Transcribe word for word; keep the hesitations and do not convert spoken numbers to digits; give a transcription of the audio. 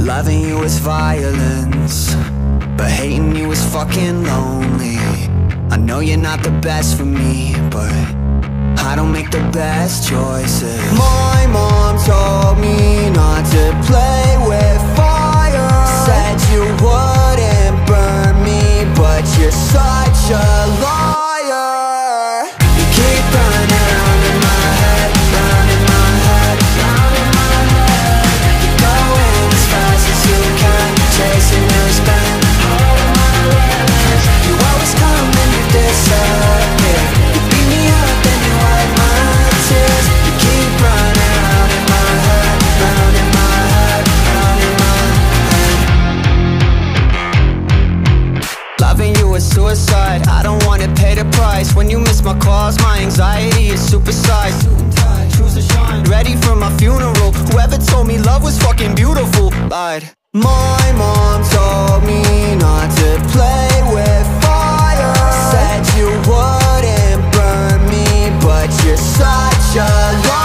Loving you is violence, but hating you is fucking lonely. I know you're not the best for me, but I don't make the best choices. My mom told me not to play with fire. Said you wouldn't burn me, but you're such a liar. You keep running round in my head, round in my head, round in my head. You're going as fast as you can, chasing your spin. You always come and you disappear. You beat me up, then you wipe my tears. You keep running round in my head, round in my head, round in my head. Loving you is suicide, I don't wanna pay the price. When you miss my calls, my anxiety is supersized. Choose to shine, ready for my funeral. Whoever told me love was fucking beautiful lied. My mom told me not to play with fire. Said you wouldn't burn me, but you're such a liar.